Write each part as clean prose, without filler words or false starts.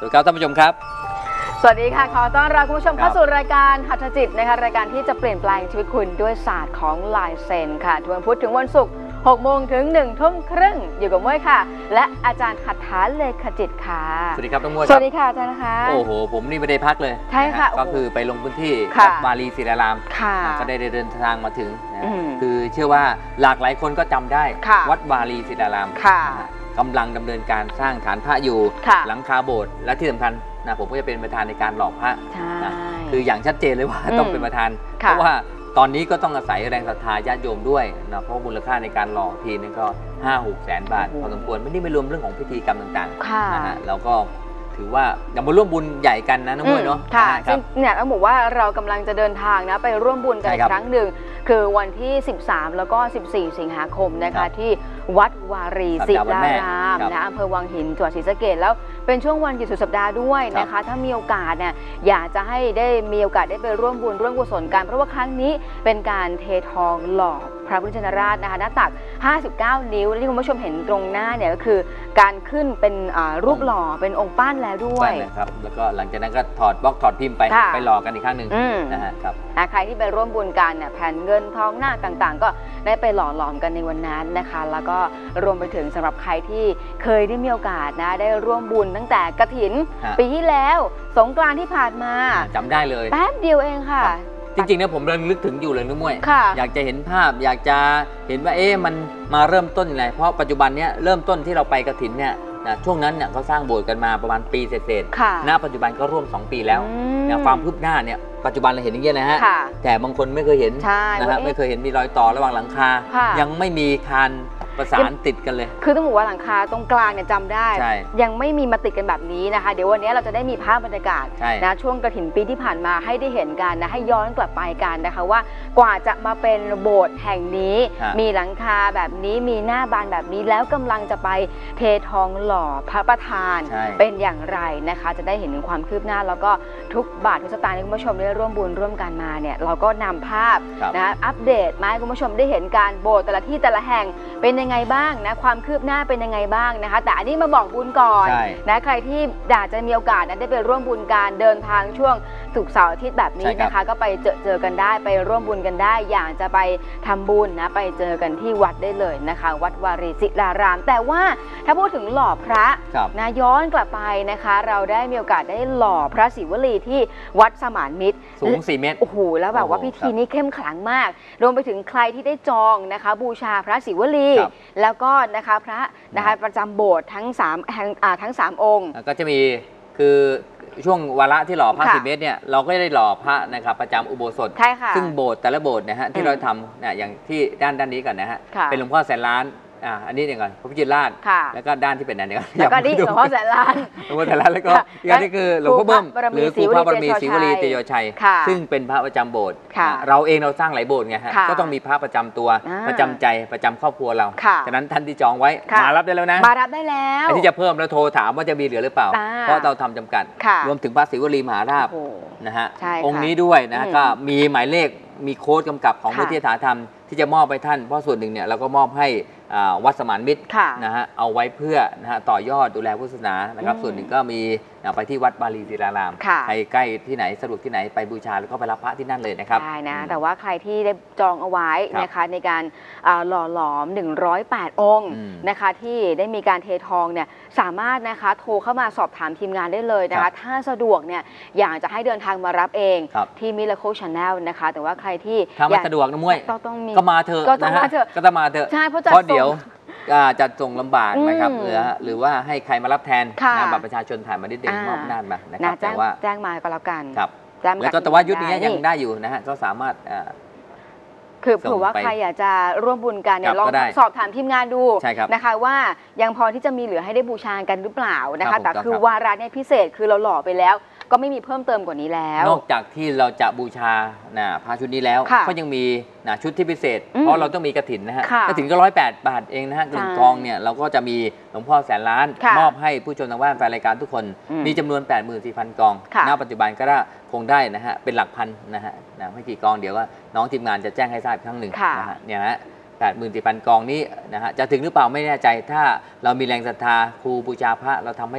วัสดีครับท่านผู้ชมครับสวัสดีค่ะขอต้อนรับคุณผู้ชมเข้าสู่รายการหัตถจิตนะคะรายการที่จะเปลี่ยนแปลงชีวิตคุณด้วยศาสตร์ของลายเซ็นค่ะทุกวันพุธถึงวันศุกร์6 โมงถึง 1 ทุ่มครึ่งอยู่กับม้วยค่ะและอาจารย์หัตถาเลขจิตค่ะสวัสดีครับน้องม้วยสวัสดีค่ะอาจารย์นะคะโอ้โหผมนี่ไม่ได้พักเลยใช่ค่ะก็คือไปลงพื้นที่วัดวารีศิลารามก็ได้เดินทางมาถึงคือเชื่อว่าหลากหลายคนก็จำได้วัดวารีศิลารามกำลังดำเนินการสร้างฐานพระอยู่หลังคาโบสถ์และที่สำคัญนะผมก็จะเป็นประธานในการหล่อพระนะคืออย่างชัดเจนเลยว่าต้องเป็นประธานเพราะว่าตอนนี้ก็ต้องอาศัยแรงศรัทธาญาติโยมด้วยนะเพราะมูลค่าในการหล่อทีนึงก็ 5-6 แสนบาทพอสมควรไม่รวมเรื่องของพิธีกรรมต่างๆนะฮะเราก็ถือว่าอย่ามาร่วมบุญใหญ่กันนะน้องมวยเนาะค่ะซึ่งเนี่ยต้องบอกว่าเรากำลังจะเดินทางนะไปร่วมบุญกันอีกครั้งหนึ่งคือวันที่13แล้วก็14สิงหาคมนะคะที่วัดวารีศิลารามนะอำเภอวังหินจังหวัดศรีสะเกษแล้วเป็นช่วงวันหยุดสุดสัปดาห์ด้วยนะคะถ้ามีโอกาสเนี่ยอยากจะให้ได้มีโอกาสได้ไปร่วมบุญร่วมกุศลกันเพราะว่าครั้งนี้เป็นการเททองหล่อพระพุทธชินราชนะคะหน้าตัก59 นิ้วที่คุณผู้ชมเห็นตรงหน้าเนี่ยก็คือการขึ้นเป็นรูปหล่อเป็นองค์ปั้นแล้วด้วยครับแล้วก็หลังจากนั้นก็ถอดบล็อกถอดพิมพ์ไปหล่อกันอีกครั้งหนึ่งนะฮะครับใครที่ไปร่วมบุญกันเนี่ยแผ่นเงินทองหน้าต่างๆก็ได้ไปหล่อหลอมกันในวันนั้นนะคะแล้วก็รวมไปถึงสำหรับใครที่เคยได้มีโอกาสนะได้ร่วมบุญตั้งแต่กฐินปีที่แล้วสงกรานต์ที่ผ่านมาจำได้เลยแป๊บเดียวเองค่ะจริงๆเนี่ยผมเริ่มนึกถึงอยู่เลยนุ้ยม้วยอยากจะเห็นภาพอยากจะเห็นว่ามันมาเริ่มต้นยังไงเพราะปัจจุบันเนี้ยเริ่มต้นที่เราไปกฐินเนี่ยช่วงนั้นเนี่ยเขาสร้างโบสถ์กันมาประมาณปีเศษๆณปัจจุบันก็ร่วม2 ปีแล้วความคืบหน้าเนี่ยปัจจุบันเราเห็นอย่างเงี้ยนะฮะแต่บางคนไม่เคยเห็นนะฮะไม่เคยเห็นมีรอยต่อระหว่างหลังคายังไม่มีคานประสานติดกันเลยคือต้องบอกว่าหลังคาตรงกลางเนี่ยจำได้ยังไม่มีมาติดกันแบบนี้นะคะเดี๋ยววันนี้เราจะได้มีภาพบรรยากาศนะช่วงกฐินปีที่ผ่านมาให้ได้เห็นกันนะให้ย้อนกลับไปกันนะคะว่ากว่าจะมาเป็นโบสถ์แห่งนี้มีหลังคาแบบนี้มีหน้าบานแบบนี้แล้วกำลังจะไปเททองหล่อพระประธานเป็นอย่างไรนะคะจะได้เห็นถึงความคืบหน้าแล้วก็ทุกบาททุกสตางค์ที่คุณผู้ชมได้ร่วมบุญร่วมกันมาเนี่ยเราก็นำภาพนะอัปเดตมาให้คุณผู้ชมได้เห็นการโบสถ์แต่ละที่แต่ละแห่งเป็นยังไงบ้างนะความคืบหน้าเป็นยังไงบ้างนะคะแต่อันนี้มาบอกบุญก่อนนะใครที่อยากจะมีโอกาสนะได้ไปร่วมบุญการเดินทางช่วงศุกร์เสาร์อาทิตย์แบบนี้นะคะก็ไปเจอกันได้ไปร่วมบุญกันได้อยากจะไปทำบุญนะไปเจอกันที่วัดได้เลยนะคะวัดวารีศิลารามแต่ว่าถ้าพูดถึงหล่อพระนะย้อนกลับไปนะคะเราได้มีโอกาสได้หล่อพระศิวลีที่วัดสมานมิตรสูง4 เมตรโอ้โหแล้วแบบว่าพิธีนี้เข้มขลังมากรวมไปถึงใครที่ได้จองนะคะบูชาพระศิวลีแล้วก็นะคะพระนะคะประจำโบสถ์ทั้ง3 องค์ก็จะมีคือช่วงวาระที่หล่อพระ10 เมตรเนี่ยเราก็ได้หล่อพระนะครับประจำอุโบสถซึ่งโบสถ์แต่ละโบสถ์นะฮะที่เราทำเนี่ยอย่างที่ด้านนี้ก่อนนะฮะเป็นหลวงพ่อแสนล้านอันนี้เดี๋ยวก่อนพระพุทธราชแล้วก็ด้านที่เป็นอันนี้แล้วก็นี่หลวงพ่อแสนล้านหลวงพ่อแสนล้านแล้วก็อีกอันนี้คือหลวงพ่อเบิ้มหรือครูพระบรมีศรีวลีเตโยชัยซึ่งเป็นพระประจำโบสถ์เราเองเราสร้างหลายโบสถ์ไงฮะก็ต้องมีพระประจำตัวประจำใจประจำครอบครัวเราฉะนั้นท่านที่จองไว้มารับได้แล้วนะมารับได้แล้วที่จะเพิ่มแล้วโทรถามว่าจะมีเหลือหรือเปล่าเพราะเราทำจำกัดรวมถึงพระศรีวลีมหาราชนะฮะองค์นี้ด้วยนะก็มีหมายเลขมีโค้ดกำกับของวิทยาศาสตร์ธรรมที่จะมอบไปท่านเพราะส่วนหนึ่งเนี่ยเราก็มอบให้วัดสมานมิตรนะฮะเอาไว้เพื่อนะฮะต่อยอดดูแลพุทธศาสนานะครับส่วนหนึ่งก็มีไปที่วัดวารีศิลารามใครใกล้ที่ไหนสะดวกที่ไหนไปบูชาแล้วก็ไปรับพระที่นั่นเลยนะครับได้นะแต่ว่าใครที่ได้จองเอาไว้นะคะในการหล่อหลอม108 องค์นะคะที่ได้มีการเททองเนี่ยสามารถนะคะโทรเข้ามาสอบถามทีมงานได้เลยนะคะถ้าสะดวกเนี่ยอยากจะให้เดินทางมารับเองที่ Miracle Channel นะคะแต่ว่าใครที่ถ้าไม่สะดวกนะมุ้ยก็มาเถอะก็ต้องมาเถอะก็ต้องมาเถอะใช่เพราะเดี๋ยวจะส่งลำบากนะครับหรือว่าให้ใครมารับแทนบัตรประชาชนถ่ายมานิดเดียวมอบหน้ามานะครับแต่ว่าแจ้งมาก็แล้วกันครับแล้วก็แต่ว่ายุคนี้ยังได้อยู่นะฮะก็สามารถคือเผื่อว่าใครอยากจะร่วมบุญกันเนี่ยลองสอบถามทีมงานดูนะคะว่ายังพอที่จะมีเหลือให้ได้บูชากันหรือเปล่านะคะแต่คือวาระเนี่ยพิเศษคือเราหล่อไปแล้วก็ไม่มีเพิ่มเติมกว่านี้แล้วนอกจากที่เราจะบูชาพระชุดนี้แล้วก็ยังมีชุดที่พิเศษเพราะเราต้องมีกฐินนะฮะกฐินก็108 บาทเองนะฮะ1 กองเนี่ยเราก็จะมีหลวงพ่อแสนล้านมอบให้ผู้ชมทางบ้านแฟนรายการทุกคนมีจำนวน 84,000 กองณปัจจุบันก็ได้คงได้นะฮะเป็นหลักพันนะฮะไม่กี่กองเดี๋ยวว่าน้องทีมงานจะแจ้งให้ทราบอีกครั้งหนึ่งนะฮะเนี่ยฮะ84,000 กองนี้นะฮะจะถึงหรือเปล่าไม่แน่ใจถ้าเรามีแรงศรัทธาครูบูชาพระเราทำให้เสร็จ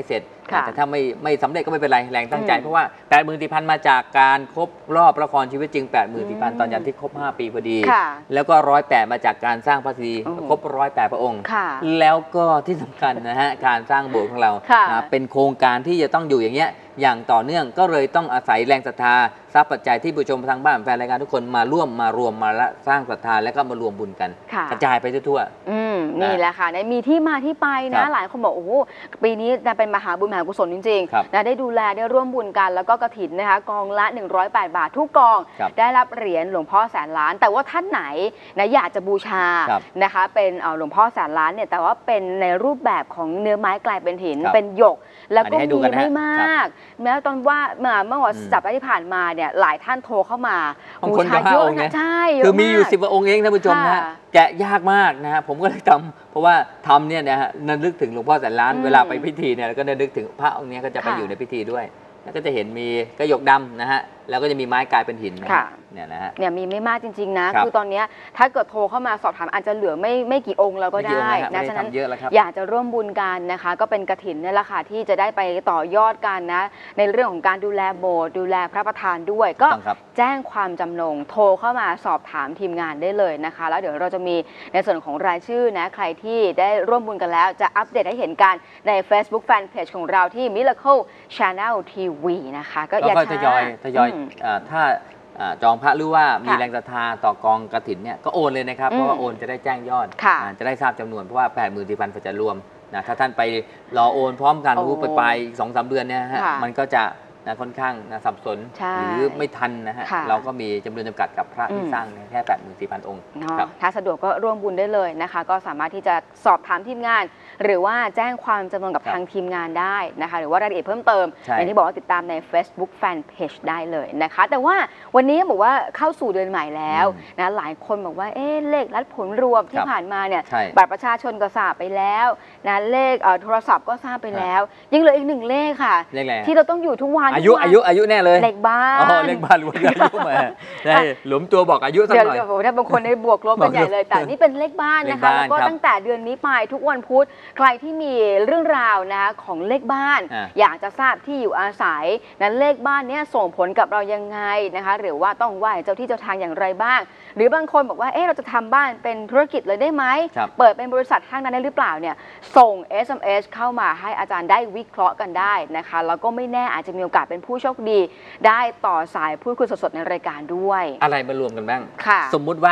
แต่ถ้าไม่สำเร็จก็ไม่เป็นไรแรงตั้งใจเพราะว่า84,000มาจากการครบรอบละครชีวิตจริง84,000ตอนยันที่ครบ5 ปีพอดีแล้วก็108มาจากการสร้างพระศรีครบ108พระองค์แล้วก็ที่สำคัญนะฮะการสร้างโบสถ์ของเราเป็นโครงการที่จะต้องอยู่อย่างเงี้ยอย่างต่อเนื่องก็เลยต้องอาศัยแรงศรัทธาทรัพย์ปัจจัยที่ผู้ชมทางบ้านแฟนรายการทุกคนมาร่วมมารวมมาละสร้างศรัทธาแล้วก็มารวมบุญกันกระจายไปทั่วนี่แหละค่ะมีที่มาที่ไปนะหลายคนบอกโอ้โหปีนี้เป็นมหาบุญมหากุศลจริงๆนะได้ดูแลได้ร่วมบุญกันแล้วก็กฐินนะคะกองละ108 บาททุกกองได้รับเหรียญหลวงพ่อแสนล้านแต่ว่าท่านไหนนะอยากจะบูชานะคะเป็นหลวงพ่อแสนล้านเนี่ยแต่ว่าเป็นในรูปแบบของเนื้อไม้กลายเป็นหินเป็นหยกแล้วก็มีไม่มากแม้ตอนว่าเมื่อวันสัปดาห์ที่ผ่านมาเนี่ยหลายท่านโทรเข้ามาบูชาเยอะนะใช่คือมีอยู่10 องค์เองท่านผู้ชมนะแกะยากมากนะฮะผมก็เลยทำเพราะว่าทำเนี่ยนะฮะนึกถึงหลวงพ่อแสนล้านเวลาไปพิธีเนี่ยก็นึกถึงพระองค์นี้ก็จะไปอยู่ในพิธีด้วยแล้วก็จะเห็นมีกระหยกดำนะฮะแล้วก็จะมีไม้กลายเป็นหินเนี่ยนะฮะเนี่ยมีไม่มากจริงๆนะคือตอนนี้ถ้าเกิดโทรเข้ามาสอบถามอาจจะเหลือไม่กี่องค์แล้วก็ได้นะฉะนั้นอยากจะร่วมบุญกันนะคะก็เป็นกฐินนี่แหละค่ะที่จะได้ไปต่อยอดกันนะในเรื่องของการดูแลโบสถ์ดูแลพระประธานด้วยก็แจ้งความจำนงโทรเข้ามาสอบถามทีมงานได้เลยนะคะแล้วเดี๋ยวเราจะมีในส่วนของรายชื่อนะใครที่ได้ร่วมบุญกันแล้วจะอัปเดตให้เห็นกันใน Facebook Fanpage ของเราที่ Miracle Channel TV นะคะก็อย่าช้าทยอยถ้าจองพระหรือว่ามีแรงศรัทธาต่อกองกฐินเนี่ยก็โอนเลยนะครับเพราะว่าโอนจะได้แจ้งยอดจะได้ทราบจำนวนเพราะว่า84,000จะรวมนะถ้าท่านไปรอโอนพร้อมกันไป2-3 เดือนเนี่ยฮะมันก็จะค่อนข้างสับสนหรือไม่ทันนะฮะเราก็มีจำนวนจำกัดกับพระที่สร้างแค่ 84,000 องค์ถ้าสะดวกก็ร่วมบุญได้เลยนะคะก็สามารถที่จะสอบถามทีมงานหรือว่าแจ้งความจำนงกับทางทีมงานได้นะคะหรือว่ารายละเอียดเพิ่มเติมอย่างที่บอกว่าติดตามใน Facebook Fanpage ได้เลยนะคะแต่ว่าวันนี้บอกว่าเข้าสู่เดือนใหม่แล้วนะหลายคนบอกว่าเลขลัดผลรวมที่ผ่านมาเนี่ยบัตรประชาชนก็ทราบไปแล้วนะเลขโทรศัพท์ก็ทราบไปแล้วยังเหลืออีก1 เลขค่ะที่เราต้องอยู่ทุกวันอายุแน่เลยเลขบ้านเลขบ้านอายุมาได้หลวมตัวบอกอายุสักหน่อยเดี๋ยวถ้าบางคนได้บวกลบกันใหญ่เลยแต่นี่เป็นเลขบ้านนะคะแล้วก็ตั้งแต่เดือนนี้ไปทุกวันพุธใครที่มีเรื่องราวนะคะของเลขบ้านอยากจะทราบที่อยู่อาศัยนั้นเลขบ้านนี้ส่งผลกับเรายังไงนะคะหรือว่าต้องไหว้เจ้าที่เจ้าทางอย่างไรบ้างหรือบางคนบอกว่าเราจะทำบ้านเป็นธุรกิจเลยได้ไหมเปิดเป็นบริษัทห้างนั้นได้หรือเปล่าเนี่ยส่ง SMS เข้ามาให้อาจารย์ได้วิเคราะห์กันได้นะคะแล้วก็ไม่แน่อาจจะมีโอกาสเป็นผู้โชคดีได้ต่อสายพูดคุยสดๆในรายการด้วยอะไรมารวมกันบ้างสมมุติว่า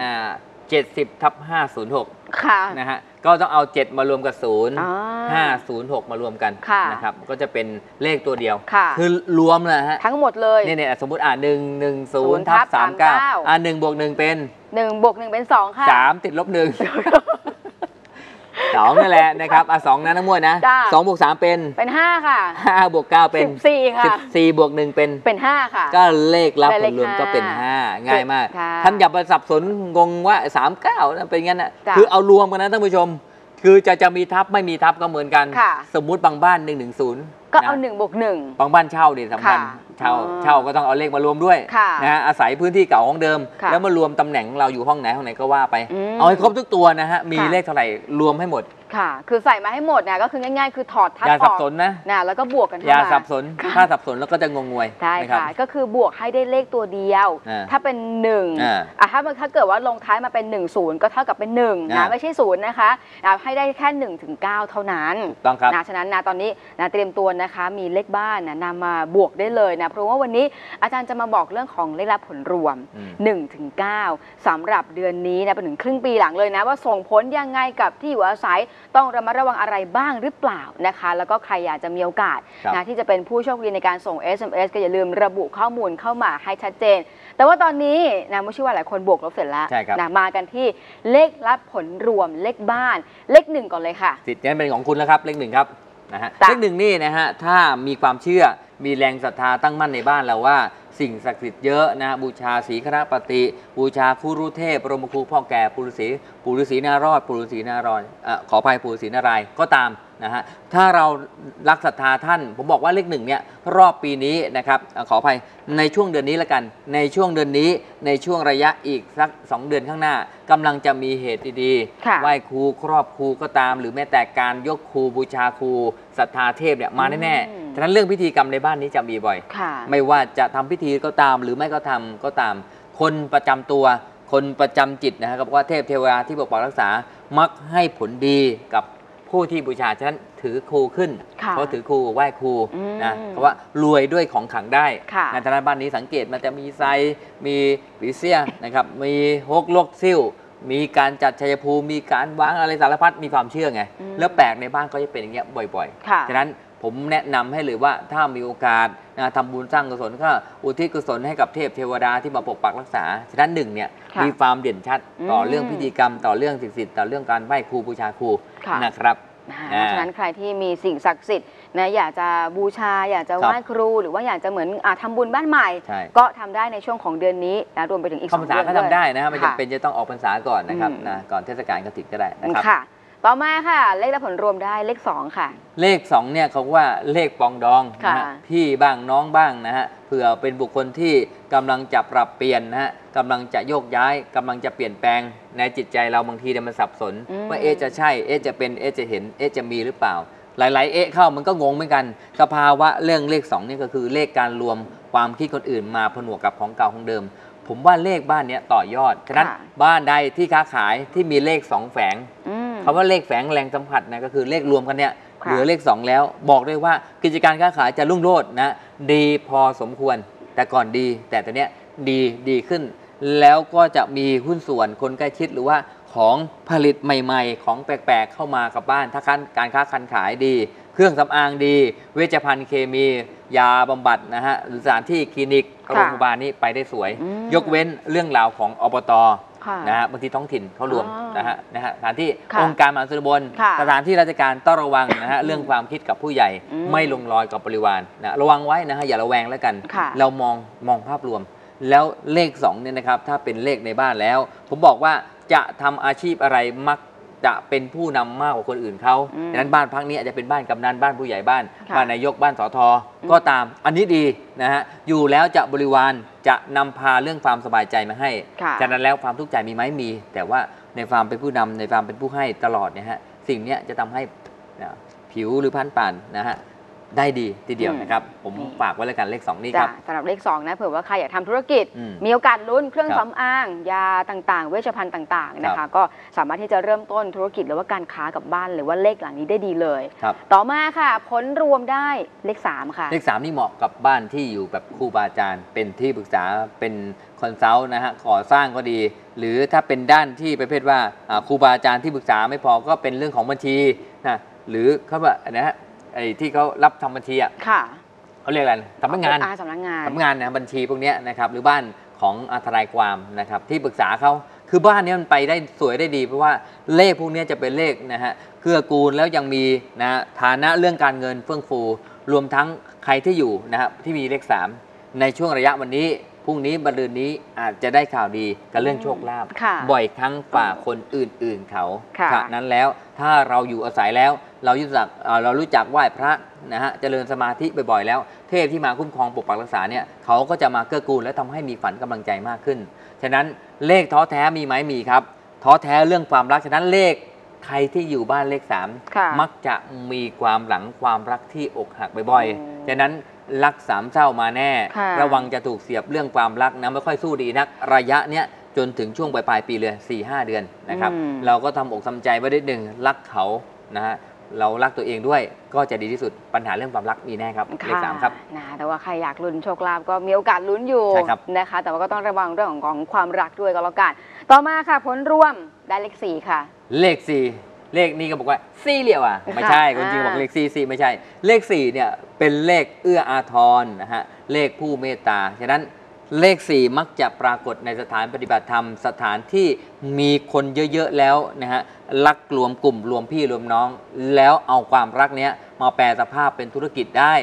70/506นะฮะก็ต้องเอา7มารวมกับ0 506มารวมกันนะครับก็จะเป็นเลขตัวเดียวคือรวมเลยฮะทั้งหมดเลยนี่สมมุติ110/39 1 บวก 1เป็น 1 บวก 1เป็น2ค่ะ 3ติดลบ1 2นั่นแหละนะครับ2นะน้ำมวยนะ2 บวก 3เป็น 5ค่ะ 5 บวก 9เป็น 14ค่ะ 14 บวก 1เป็น 5ค่ะก็เลขลับผลรวมก็เป็น5ง่ายมากท่านอย่าไปสับสนงงว่า39เป็นงั้นนะคือเอารวมกันนะท่านผู้ชมคือจะมีทับไม่มีทับก็เหมือนกันสมมุติบางบ้าน110 ก็เอา1 บวก 1 บางบ้านเช่าดิสำคัญเช่าก็ต้องเอาเลขมารวมด้วยนะฮะอาศัยพื้นที่เก่าของเดิมแล้วมารวมตำแหน่งเราอยู่ห้องไหนก็ว่าไปเอาให้ครบทุกตัวนะฮะมีเลขเท่าไหร่รวมให้หมดค่ะคือใส่มาให้หมดเนี่ยก็คือง่ายๆคือถอดทับออกอย่าสับสนนะแล้วก็บวกกันอย่าสับสนถ้าสับสนแล้วก็จะงงงวยใช่ค่ะก็คือบวกให้ได้เลขตัวเดียวถ้าเป็น1ถ้าเกิดว่าลงท้ายมาเป็น10ก็เท่ากับเป็น1นะไม่ใช่0นะคะให้ได้แค่1 ถึง 9เท่านั้นต้องครับฉะนั้นตอนนี้เตรียมตัวนะคะมีเลขบ้านนำมาบวกได้เลยนะเพราะว่าวันนี้อาจารย์จะมาบอกเรื่องของเลขลับผลรวม1 ถึง 9สำหรับเดือนนี้นะเป็นถึงครึ่งปีหลังเลยนะว่าส่งผลยังไงกับที่อยู่อาศัยต้องระมัดระวังอะไรบ้างหรือเปล่านะคะแล้วก็ใครอยากจะมีโอกาสนะที่จะเป็นผู้โชคดีในการส่ง SMS ก็อย่าลืมระบุข้อมูลเข้ามาให้ชัดเจนแต่ว่าตอนนี้นะไม่ใช่ว่าหลายคนบวกลบเสร็จแล้วนะมากันที่เลขลับผลรวมเลขบ้านเลข1ก่อนเลยค่ะสิทธิ์นี้เป็นของคุณแล้วครับเลข1ครับนะฮะเลข1นี่นะฮะถ้ามีความเชื่อมีแรงศรัทธาตั้งมั่นในบ้านเราว่าสิ่งศักดิ์สิทธิ์เยอะนะบูชาศรีคณปฏิบูชาครูรุเทพบรมครูพ่อแก่ปู่ฤาษีนารอดปู่ฤาษีนารอดขออภัยปู่ฤาษีนารายณ์ก็ตามนะฮะถ้าเรารักศรัทธาท่านผมบอกว่าเลข 1เนี่ยรอบปีนี้นะครับขออภัยในช่วงเดือนนี้ละกันในช่วงเดือนนี้ในช่วงระยะอีกสัก2 เดือนข้างหน้ากำลังจะมีเหตุดีๆไหว้ครูครอบครูก็ตามหรือแม้แต่การยกครูบูชาครูศรัทธาเทพเนี่ยมาแน่ๆฉะนั้นเรื่องพิธีกรรมในบ้านนี้จะมีบ่อยไม่ว่าจะทำพิธีก็ตามหรือไม่ก็ทำก็ตามคนประจำตัวคนประจำจิตนะครับบอกว่าเทพเทวดาที่ปกปักรักษามักให้ผลดีกับผู้ที่บูชาฉะนั้นถือครูขึ้นเพราะถือครูไหว้ครูนะเพราะว่ารวยด้วยของขลังได้ในทางบ้านนี้สังเกตมันจะมีไซมีปีเสียนะครับมีฮกลกซิ่วมีการจัดชัยภูมิมีการวางอะไรสารพัดมีความเชื่อไงแล้วแปลกในบ้านก็จะเป็นอย่างเงี้ยบ่อยๆฉะนั้นผมแนะนำให้เลยว่าถ้ามีโอกาสทำบุญสร้างกุศลก็อุทิศกุศลให้กับเทพเทวดาที่มาปกปักรักษาฉะนั้น1เนี่ยมีความเด่นชัดต่อเรื่องพิธีกรรมต่อเรื่องสิ่งศักดิ์สิทธิ์ต่อเรื่องการไหว้ครูบูชาครูนะครับฉะนั้นใครที่มีสิ่งศักดิ์สิทธิ์นะอยากจะบูชาอยากจะไหว้ครูหรือว่าอยากจะเหมือนทำบุญบ้านใหม่ก็ทำได้ในช่วงของเดือนนี้นะรวมไปถึงอีก2 เดือนก็ทำได้นะครับไม่จำเป็นจะต้องออกพรรษาก่อนนะครับนะก่อนเทศกาลกฐินก็ได้นะครับต่อมาค่ะเลขและผลรวมได้เลข2ค่ะเลข2เนี่ยเขาว่าเลขปองดองนะฮะพี่บ้างน้องบ้างนะฮะเผื่อเป็นบุคคลที่กำลังจะปรับเปลี่ยนนะฮะกำลังจะโยกย้ายกำลังจะเปลี่ยนแปลงในจิตใจเราบางทีมันสับสนว่าจะใช่จะเป็นจะเห็นจะมีหรือเปล่าหลายๆเข้ามันก็งงเหมือนกันสภาวะเรื่องเลข2นี่ก็คือเลขการรวมความคิดคนอื่นมาผนวกกับของเก่าของเดิมผมว่าเลขบ้านนี้ต่อยอดฉะนั้นบ้านใดที่ค้าขายที่มีเลข2แฝงคำว่าเลขแฝงแรงสัมผัสนะก็คือเลขรวมกันเนี่ยเหลือเลข2แล้วบอกได้ว่ากิจการค้าขายจะรุ่งโรจน์นะดีพอสมควรแต่ก่อนดีแต่ตอนนี้ดีขึ้นแล้วก็จะมีหุ้นส่วนคนใกล้ชิดหรือว่าของผลิตใหม่ๆของแปลกๆเข้ามากับบ้านถ้าการค้าการขายดีเครื่องสำอางดีเวชภัณฑ์เคมียาบำบัดนะฮะหรือสถานที่คลินิกโรงพยาบาลนี้ไปได้สวยยกเว้นเรื่องราวของอบตนะฮะบางทีท้องถิ่นเขารวมนะฮะสถานที่องค์การมหาส่วนตำบลสถานที่ราชการต้องระวังนะฮะเรื่องความคิดกับผู้ใหญ่ไม่ลงรอยกับบริวารนะระวังไว้นะฮะอย่าระแวงแล้วกันเรามองภาพรวมแล้วเลข2เนี่ยนะครับถ้าเป็นเลขในบ้านแล้วผมบอกว่าจะทำอาชีพอะไรมักจะเป็นผู้นำมากกว่าคนอื่นเขาดังนั้นบ้านพักนี้อาจจะเป็นบ้านกำนันบ้านผู้ใหญ่บ้านนายกบ้านสทก็ตามอันนี้ดีนะฮะอยู่แล้วจะบริวารจะนำพาเรื่องความสบายใจมาให้ฉะนั้นแล้วความทุกข์ใจมีไหมมีแต่ว่าในความเป็นผู้นำในความเป็นผู้ให้ตลอดเนี่ยฮะสิ่งนี้จะทำให้ผิวหรือพันป่านนะฮะได้ดีทีเดียวนะครับผมฝากไว้แล้วกันเลข2นี่ครับสำหรับเลข2นะเผื่อว่าใครอยากทำธุรกิจมีโอกาสลุ้นเครื่องสำอางยาต่างๆเวชภัณฑ์ต่างๆนะคะก็สามารถที่จะเริ่มต้นธุรกิจหรือว่าการค้ากับบ้านหรือว่าเลขหลังนี้ได้ดีเลยต่อมาค่ะผลรวมได้เลข3ค่ะเลข3นี่เหมาะกับบ้านที่อยู่แบบครูบาอาจารย์เป็นที่ปรึกษาเป็นคอนซัลท์นะฮะก่อสร้างก็ดีหรือถ้าเป็นด้านที่ประเภทว่าครูบาอาจารย์ที่ปรึกษาไม่พอก็เป็นเรื่องของบัญชีนะหรือเขาว่านะฮะไอ้ที่เขารับทำบัญชีอ่ะเขาเรียกอะไรสำนักงานนะบัญชีพวกนี้นะครับหรือบ้านของทนายความนะครับที่ปรึกษาเขาคือบ้านนี้มันไปได้สวยได้ดีเพราะว่าเลขพวกนี้จะเป็นเลขนะฮะเกื้อกูลแล้วยังมีนะฐานะเรื่องการเงินเฟื่องฟูรวมทั้งใครที่อยู่นะครับที่มีเลข3ในช่วงระยะวันนี้พรุ่งนี้มะรืนนี้อาจจะได้ข่าวดีกับเรื่องโชคลาภบ่อยครั้งฝ่าคนอื่นๆเขาฉะนั้นแล้วถ้าเราอยู่อาศัยแล้วเรารู้จักไหว้พระนะฮะเจริญสมาธิบ่อยๆแล้วเทพที่มาคุ้มครองปกปักรักษาเนี่ยเขาก็จะมาเกื้อกูลและทำให้มีฝันกำลังใจมากขึ้นฉะนั้นเลขท้อแท้มีไหมมีครับท้อแท้เรื่องความรักฉะนั้นเลขใครที่อยู่บ้านเลข3มักจะมีความหลังความรักที่อกหักบ่อยๆฉะนั้นรัก3เศร้ามาแน่ระวังจะถูกเสียบเรื่องความรักนะไม่ค่อยสู้ดีนักระยะเนี้ยจนถึงช่วงปลายปีเลย 4-5 เดือนนะครับเราก็ทำอกทำใจไว้นิดนึงรักเขานะฮะเรารักตัวเองด้วยก็จะดีที่สุดปัญหาเรื่องความรักมีแน่ครับเลข3ครับนะแต่ว่าใครอยากลุ้นโชคลาภก็มีโอกาสลุ้นอยู่นะคะแต่ว่าก็ต้องระวังเรื่องของความรักด้วยก็แล้วกันต่อมาค่ะผลรวมได้เลข4ค่ะเลข4เลขนี้ก็บอกว่า4เหลี่ยวอ่ะไม่ใช่คนจริงบอกเลข4ไม่ใช่เลข4เนี่ยเป็นเลขเอื้ออาทรนะฮะเลขผู้เมตตาฉะนั้นเลข4มักจะปรากฏในสถานปฏิบัติธรรมสถานที่มีคนเยอะๆแล้วนะฮะรักรวมกลุ่มรวมพี่รวมน้องแล้วเอาความรักเนี้ยมาแปลสภาพเป็นธุรกิจได้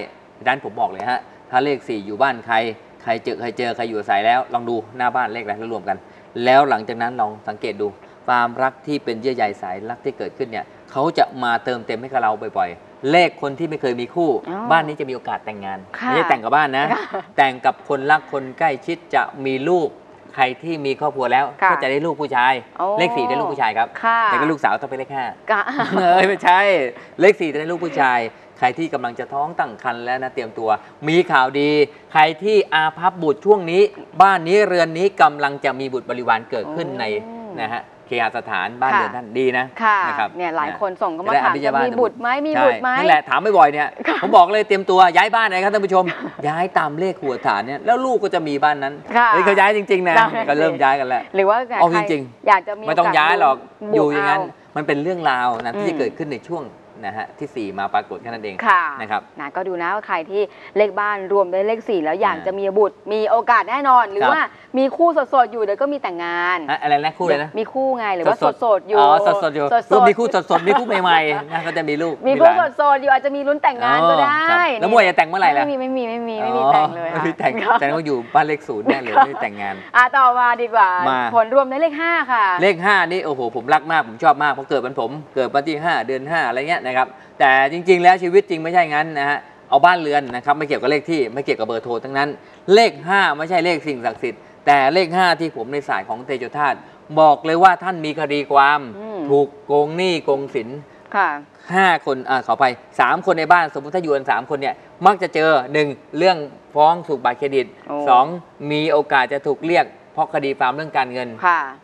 ดังนั้นผมบอกเลยฮะถ้าเลข4อยู่บ้านใครเจอใครอยู่อาศัยแล้วลองดูหน้าบ้านเลขอะไรแล้วรวมกันแล้วหลังจากนั้นลองสังเกตดูความรักที่เป็นเยื่อใยสายรักที่เกิดขึ้นเนี่ยเขาจะมาเติมเต็มให้กับเราบ่อยๆเลขคนที่ไม่เคยมีคู่บ้านนี้จะมีโอกาสแต่งงานไม่ใช่แต่งกับบ้านนะแต่งกับคนรักคนใกล้ชิดจะมีลูกใครที่มีครอบครัวแล้วก็จะได้ลูกผู้ชายเลข4ได้ลูกผู้ชายครับแต่ก็ลูกสาวต้องเป็นเลข5ไม่ใช่เลข4จะได้ลูกผู้ชายใครที่กำลังจะท้องตั้งครรภ์แล้วนะเตรียมตัวมีข่าวดีใครที่อาภัพบุตรช่วงนี้บ้านนี้เรือนนี้กำลังจะมีบุตรบริวารเกิดขึ้นในนะฮะเคหสถานบ้านเรือนท่านดีนะครับเนี่ยหลายคนส่งเข้ามาถามจะมีบุตรไหมมีบุตรไหมนี่แหละถามบ่อยๆเนี่ยผมบอกเลยเตรียมตัวย้ายบ้านเลยครับท่านผู้ชมย้ายตามเลขหัวฐานเนี่ยแล้วลูกก็จะมีบ้านนั้นเขาย้ายจริงๆนะก็เริ่มย้ายกันแล้วหรือว่าเอาจริงๆอยากจะมีไม่ต้องย้ายหรอกอยู่อย่างนั้นมันเป็นเรื่องราวนะที่จะเกิดขึ้นในช่วงนะฮะที่4มาปรากฏแค่นั้นเองนะครับนะก็ดูนะว่าใครที่เลขบ้านรวมได้เลข4แล้วอยากจะมีบุตรมีโอกาสแน่นอนหรือว่ามีคู่สดๆอยู่เดี๋ยวก็มีแต่งงานอะไรนะคู่เลยนะมีคู่ไงหรือว่าสดๆอยู่สดๆอยู่มีคู่สดๆมีคู่ใหม่ๆนะก็จะมีลูกมีคู่สดๆอยู่อาจจะมีลุ้นแต่งงานก็ได้แล้วมวยจะแต่งเมื่อไหร่ล่ะไม่มีแต่งเลยไม่แต่งแต่ก็อยู่บ้านเลข0แน่เลยไม่แต่งงานต่อมาดีกว่าผลรวมได้เลข5ค่ะเลข5นี่โอ้โหผมรักมากผมชอบมากเพราะเกิดวันผมเกิดวันที่5 เดือน 5อะไรเงี้ยนะครับแต่จริงๆแล้วชีวิตจริงไม่ใช่งั้นนะฮะเอาบ้านเรือนนะครับไม่เกี่ยวกับเลขที่ไม่เกี่ยวกับเบอร์โทรทั้งนั้นเลข5ไม่ใช่เลขสิ่งศักดิ์สิทธิ์แต่เลข5ที่ผมในสายของเตโชธาตุบอกเลยว่าท่านมีคดีความถูกโกงหนี้โกงสิน5 คนขอไป3 คนในบ้านสมมติถ้าอยู่กัน3 คนเนี่ยมักจะเจอ1เรื่องฟ้องถูกบัตรเครดิต2มีโอกาสจะถูกเรียกเพราะคดีความเรื่องการเงิน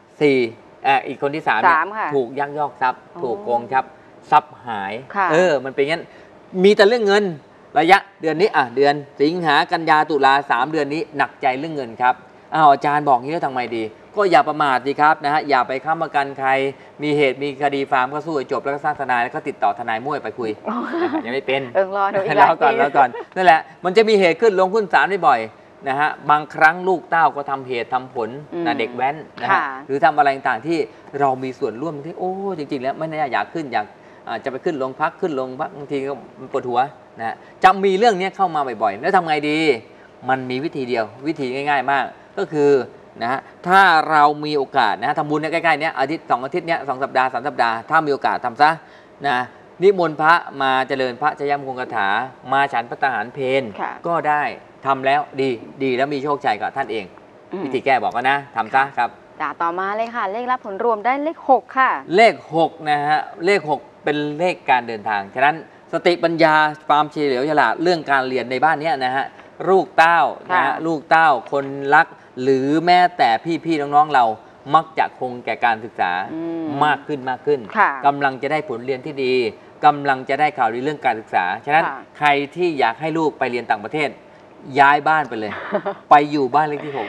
4อีกคนที่3เนี่ยถูกยักยอกทรัพย์ถูกโกงครับทรัพย์หายมันเป็นงั้นมีแต่เรื่องเงินระยะเดือนนี้เดือนสิงหากันยาตุลา3 เดือนนี้หนักใจเรื่องเงินครับอาจารย์บอกงี้แล้วทำไมดีก็อย่าประมาทดีครับนะฮะอย่าไปค้ำประกันใครมีเหตุมีคดีฟาร์มก็สู้จบแล้วก็สร้างทนายแล้วก็ติดต่อทนายมั่วไปคุยยังไม่เป็นรอหนูอีกแล้วก่อนนั่นแหละมันจะมีเหตุขึ้นลงขึ้นศาลบ่อยนะฮะบางครั้งลูกเต้าก็ทำเหตุทำผลนะเด็กแว้นนะฮะหรือทำอะไรต่างๆที่เรามีส่วนร่วมที่โอ้จริงๆแล้วไม่น่าอยากขึ้นอยากจะไปขึ้นโรงพักบางทีก็ปวดหัวนะจะมีเรื่องนี้เข้ามาบ่อยๆแล้วทำไงดีมันมีวิธีเดียววิธีง่ายๆมากก็คือนะฮะถ้าเรามีโอกาสนะทำบุญใกล้ๆนี้อาทิตย์2 อาทิตย์นี้2 สัปดาห์3 สัปดาห์ถ้ามีโอกาสทำซะนะนิมนต์พระมาเจริญพระชยมคงคาถามาฉันพระทหารเพลก็ได้ทำแล้วดีแล้วมีโชคชัยกับท่านเองวิธีแก้บอกกันนะทำซะครับต่อมาเลยค่ะเลขรับผลรวมได้เลข6ค่ะเลข6นะฮะเลข6เป็นเลขการเดินทางฉะนั้นสติปัญญาความเฉลียวฉลาดเรื่องการเรียนในบ้านนี้นะฮะลูกเต้านะฮะลูกเต้าคนรักหรือแม้แต่พี่ๆน้องๆเรามักจะคงแก่การศึกษามากขึ้นกำลังจะได้ผลเรียนที่ดีกำลังจะได้ข่าวดีเรื่องการศึกษาฉะนั้นใครที่อยากให้ลูกไปเรียนต่างประเทศย้ายบ้านไปเลยไปอยู่บ้านเลขที่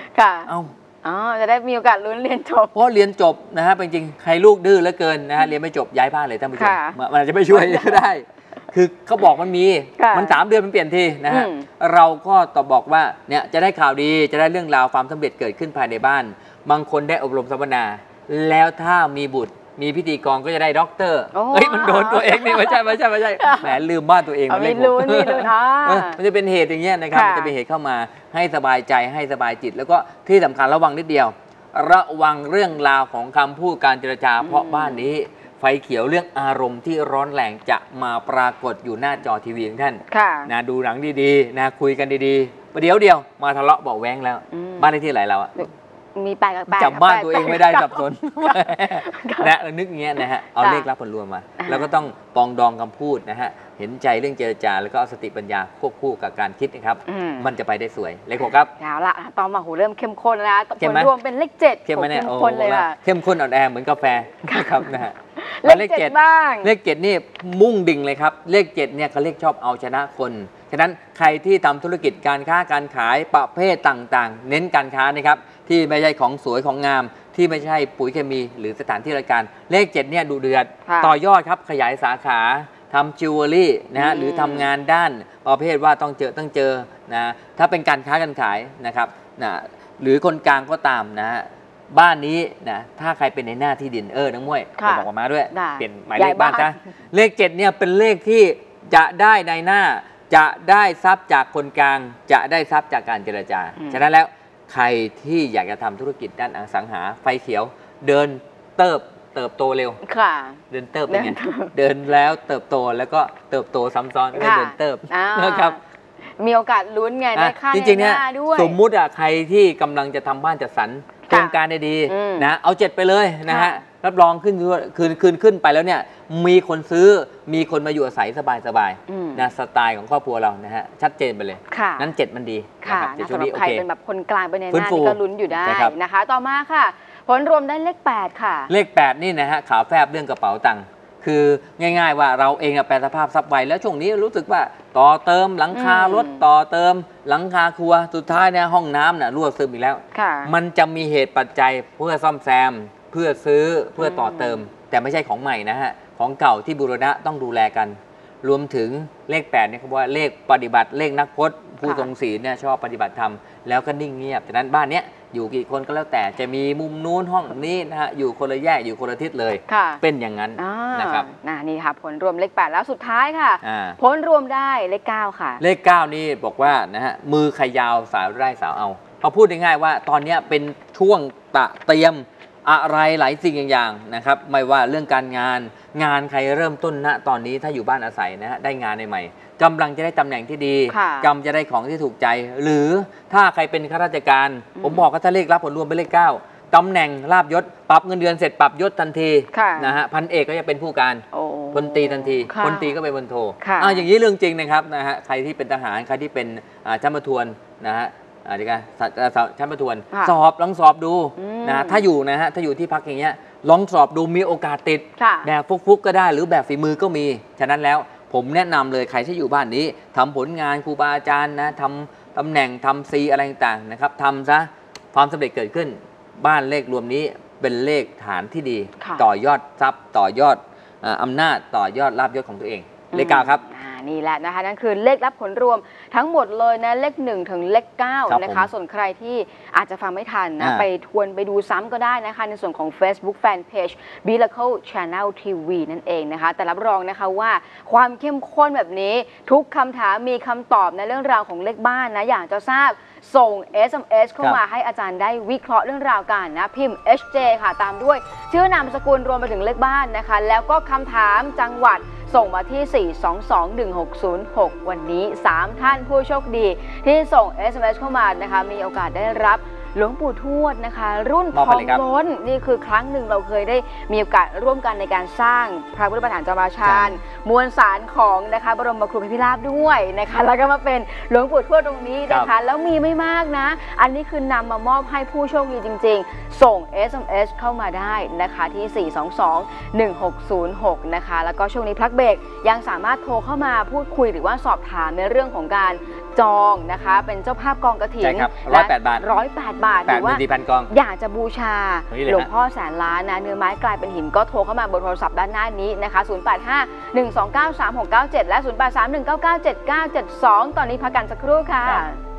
6 จะได้มีโอกาสลุ้นเรียนจบเพราะเรียนจบนะฮะเป็นจริงใครลูกดื้อเหลือเกินนะฮะเรียนไม่จบย้ายบ้านเลยท่านผู้ชมมันอาจจะไม่ช่วยก็ได้คือเขาบอกมันมีมัน3 เดือนมันเปลี่ยนทีนะฮะเราก็ตอบบอกว่าเนี่ยจะได้ข่าวดีจะได้เรื่องราวความสำเร็จเกิดขึ้นภายในบ้านบางคนได้อบรมสัมมนาแล้วถ้ามีบุตรมีพิธีกรก็จะได้ด็อกเตอร์มันโดนตัวเองนี่ไม่ใช่แหมลืมบ้านตัวเองไม่รู้มันจะเป็นเหตุอย่างเงี้ยนะครับมันจะเป็นเหตุเข้ามาให้สบายใจให้สบายจิตแล้วก็ที่สำคัญระวังนิดเดียวระวังเรื่องราวของคำพูดการเจรจาเพราะบ้านนี้ไฟเขียวเรื่องอารมณ์ที่ร้อนแรงจะมาปรากฏอยู่หน้าจอทีวีของท่านนะดูหนังดีๆนะคุยกันดีๆประเดี๋ยวมาทะเลาะเบาแว้งแล้วบ้านเลขที่ไหนเรามีแปลกจำบ้านตัวเองไม่ได้สับสนนะนึกอย่างเงี้ยนะฮะเอาเลขรับผลรวมมาแล้วก็ต้องปองดองคำพูดนะฮะเห็นใจเรื่องเจรจาแล้วก็เอาสติปัญญาควบคู่กับการคิดนะครับมันจะไปได้สวยเลข6ครับเอาละตอนมาหูเริ่มเข้มข้นแล้วผลรวมเป็นเลข7 เข้มข้นเลยค่ะเข้มข้นอ่อนแอเหมือนกาแฟครับนะฮะเลข7บ้างเลข7นี่มุ่งดิ่งเลยครับเลข7เนี่ยเขาเลขชอบเอาชนะคนฉะนั้นใครที่ทำธุรกิจการค้าการขายประเภทต่างๆเน้นการค้านะครับที่ไม่ใช่ของสวยของงามที่ไม่ใช่ปุ๋ยเคมีหรือสถานที่ราชการเลข7เนี่ยดูเดือดต่อยอดครับขยายสาขาทำจิวเวลรี่นะฮะหรือทำงานด้านประเภทว่าต้องเจอนะถ้าเป็นการค้าการขายนะครับนะหรือคนกลางก็ตามนะฮะบ้านนี้นะถ้าใครเป็นในหน้าที่ดินน้องม้วยบอกมาด้วยเปลี่ยนหมายเลขบ้านจ้ะเลข7เนี่ยเป็นเลขที่จะได้ในหน้าจะได้ทรัพย์จากคนกลางจะได้ทรัพย์จากการเจรจาฉะนั้นแล้วใครที่อยากจะทำธุรกิจด้านอสังหาไฟเขียวเดินเติบโตเร็วเดินเติบเป็นไงเดินแล้วเติบโตแล้วก็เติบโตซ้ำซ้อนก็เดินเติบนะครับมีโอกาสลุ้นไงได้ค่าในหน้าด้วยสมมุติใครที่กำลังจะทำบ้านจัดสรรโครงการได้ดีนะเอา7ไปเลยนะฮะรับรองขึ้นไปแล้วเนี่ยมีคนซื้อมีคนมาอยู่อาศัยสบายๆนะสไตล์ของครอบครัวเรานะฮะชัดเจนไปเลยนั้น7มันดีค่ะสำหรับใครเป็นแบบคนกลางไปในหน้านี่ก็ลุ้นอยู่ได้นะคะต่อมาค่ะผลรวมได้เลข8ค่ะเลข8นี่นะฮะขาวแฟบเรื่องกระเป๋าตังค์คือง่ายๆว่าเราเองแปลสภาพทรัพย์ไวแล้วช่วงนี้รู้สึกว่าต่อเติมหลังคารถต่อเติมหลังคาครัวสุดท้ายเนี่ยห้องน้ำน่ะรั่วซึมอีกแล้วมันจะมีเหตุปัจจัยเพื่อซ่อมแซมเพื่อซื้อเพื่อต่อเติมแต่ไม่ใช่ของใหม่นะฮะของเก่าที่บูรณะต้องดูแลกันรวมถึงเลข8เนี่ยเขาบอกว่าเลขปฏิบัติเลขนักพจน์ผู้ทรงศีลเนี่ยชอบปฏิบัติธรรมแล้วก็นิ่งเงียบฉะนั้นบ้านเนี้ยอยู่กี่คนก็แล้วแต่จะมีมุมนู้นห้องนี้นะฮะอยู่คนละแยกอยู่คนละทิศเลยเป็นอย่างนั้นนะครับนี่ค่ะผลรวมเลข8แล้วสุดท้ายค่ะผลรวมได้เลข9ค่ะเลข9นี่บอกว่านะฮะมือใครยาวสาวไร่สาวเอาเขาพูดง่ายๆว่าตอนนี้เป็นช่วงเตรียมอะไรหลายสิ่งอย่างนะครับไม่ว่าเรื่องการงานใครเริ่มต้นณตอนนี้ถ้าอยู่บ้านอาศัยนะฮะได้งานใหม่กำลังจะได้ตำแหน่งที่ดีกำจะได้ของที่ถูกใจหรือถ้าใครเป็นข้าราชการผมบอกว่าถ้าเลขรับผลรวมเป็นเลข9ตำแหน่งลาบยศปรับเงินเดือนเสร็จปรับยศทันทีนะฮะพันเอกก็จะเป็นผู้การพลตรีทันทีพลตรีก็เป็นพลโทอย่างนี้เรื่องจริงนะครับนะฮะใครที่เป็นทหารใครที่เป็นชั้นประทวนนะฮะอะไรกันชั้นประทวนลองสอบดูนะถ้าอยู่ที่พักอย่างเงี้ยลองสอบดูมีโอกาสติดแบบฟุกๆก็ได้หรือแบบฝีมือก็มีฉะนั้นแล้วผมแนะนำเลยใครที่อยู่บ้านนี้ทำผลงานครูบาอาจารย์นะทำตำแหน่งทำซีอะไรต่างๆนะครับทำซะความสำเร็จเกิดขึ้นบ้านเลขรวมนี้เป็นเลขฐานที่ดีต่อยอดทรัพย์ต่อยอดอำนาจต่อยอดลาภยศของตัวเองเลข9ครับนี่แหละนะคะนั่นคือเลขรับผลรวมทั้งหมดเลยนะเลข1ถึงเลข9นะคะส่วนใครที่อาจจะฟังไม่ทันนะไปทวนไปดูซ้ำก็ได้นะคะในส่วนของ Facebook Fanpage Miracle Channel TV นั่นเองนะคะแต่รับรองนะคะว่าความเข้มข้นแบบนี้ทุกคำถามมีคำตอบในเรื่องราวของเลขบ้านนะอยากจะทราบส่ง SMS เข้ามาให้อาจารย์ได้วิเคราะห์เรื่องราวกันนะพิมพ์ HJ ค่ะตามด้วยชื่อนามสกุลรวมไปถึงเลขบ้านนะคะแล้วก็คำถามจังหวัดส่งมาที่ 4221606 วันนี้3ท่านผู้โชคดีที่ส่ง SMS เข้ามานะคะมีโอกาสได้รับหลวงปู่ทวดนะคะรุ่นทองล้นนี่คือครั้งหนึ่งเราเคยได้มีโอกาสร่วมกันในการสร้างพระพุทธปฐานจามาชาญมวลสารของนะคะบรมครูพิพิราบด้วยนะคะแล้วก็มาเป็นหลวงปู่ทวดตรงนี้นะคะแล้วมีไม่มากนะอันนี้คือนำมามอบให้ผู้โชคดีจริงๆส่ง SMS เข้ามาได้นะคะที่ 4221606 นะคะแล้วก็ช่วงนี้พักเบรกยังสามารถโทรเข้ามาพูดคุยหรือว่าสอบถามในเรื่องของการจองนะคะเป็นเจ้าภาพกองกฐิน 108 บาท 108 บาทหรือว่าอยากจะบูชาหลวงพ่อแสนล้านนะเนื้อไม้กลายเป็นหินก็โทรเข้ามาเบอร์โทรศัพท์ด้านหน้านี้นะคะ0851293697และ0831997972ตอนนี้พักกันสักครู่ค่ะ